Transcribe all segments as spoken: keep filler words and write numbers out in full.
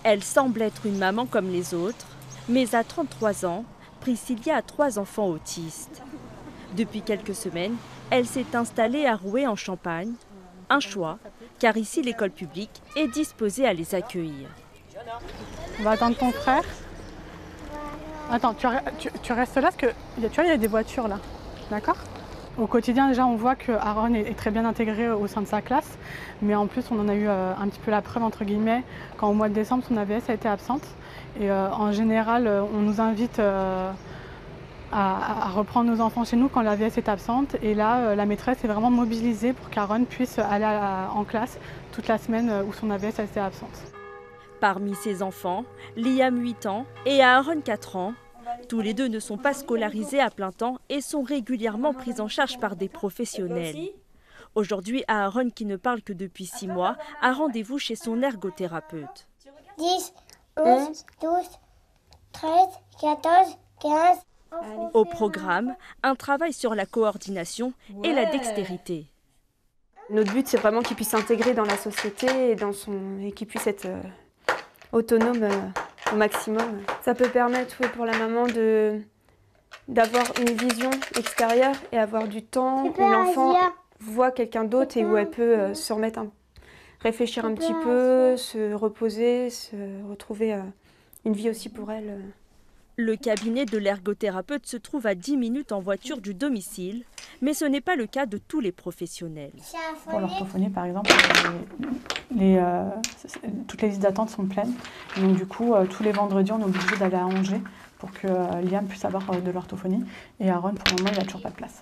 Elle semble être une maman comme les autres, mais à trente-trois ans, Priscilla a trois enfants autistes. Depuis quelques semaines, elle s'est installée à Rouet en Champagne. Un choix, car ici l'école publique est disposée à les accueillir. On va attendre ton frère. Attends, tu, tu, tu restes là parce que tu vois, il y a des voitures là. D'accord? Au quotidien, déjà, on voit que Aaron est, est très bien intégré au sein de sa classe. Mais en plus, on en a eu euh, un petit peu la preuve, entre guillemets, quand au mois de décembre, son A V S a été absente. Et euh, en général, on nous invite euh, à, à reprendre nos enfants chez nous quand l'A V S est absente. Et là, euh, la maîtresse est vraiment mobilisée pour qu'Aaron puisse aller à, en classe toute la semaine où son A V S a été absente. Parmi ses enfants, Liam huit ans et Aaron quatre ans. Tous les deux ne sont pas scolarisés à plein temps et sont régulièrement pris en charge par des professionnels. Aujourd'hui, Aaron, qui ne parle que depuis six mois, a rendez-vous chez son ergothérapeute. dix, onze, douze, treize, quatorze, quinze. Au programme, un travail sur la coordination et la dextérité. Notre but, c'est vraiment qu'il puisse s'intégrer dans la société et, dans son... et qu'il puisse être euh, autonome euh, au maximum. Ça peut permettre oui, pour la maman de... d'avoir une vision extérieure et avoir du temps où l'enfant voit quelqu'un d'autre et où elle peut euh, se remettre, un... réfléchir un petit peu, se reposer, se retrouver euh, une vie aussi pour elle. Euh. Le cabinet de l'ergothérapeute se trouve à dix minutes en voiture du domicile, mais ce n'est pas le cas de tous les professionnels. Pour l'orthophonie, par exemple, les, les, euh, toutes les listes d'attente sont pleines. Et donc du coup, euh, tous les vendredis, on est obligé d'aller à Angers pour que euh, Liam puisse avoir euh, de l'orthophonie. Et Aaron, pour le moment, il n'a toujours pas de place.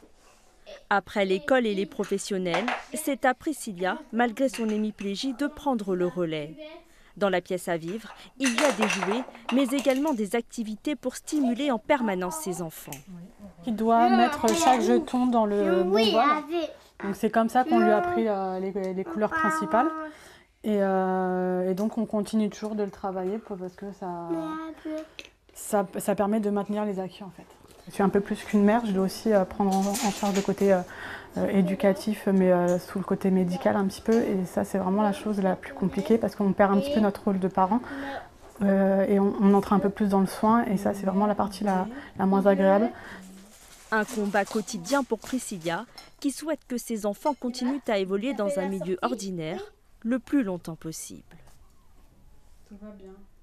Après l'école et les professionnels, c'est à Priscilla, malgré son hémiplégie, de prendre le relais. Dans la pièce à vivre, il y a des jouets, mais également des activités pour stimuler en permanence ses enfants. Il doit mettre chaque jeton dans le bon bol. Donc c'est comme ça qu'on lui a pris euh, les, les couleurs principales. Et, euh, et donc on continue toujours de le travailler pour, parce que ça, ça, ça permet de maintenir les acquis en fait. Je suis un peu plus qu'une mère, je dois aussi euh, prendre en, en charge le côté euh, euh, éducatif, mais euh, sous le côté médical un petit peu. Et ça, c'est vraiment la chose la plus compliquée parce qu'on perd un petit peu notre rôle de parent euh, et on, on entre un peu plus dans le soin. Et ça, c'est vraiment la partie la, la moins agréable. Un combat quotidien pour Priscilla, qui souhaite que ses enfants continuent à évoluer dans un milieu ordinaire le plus longtemps possible. Tout va bien.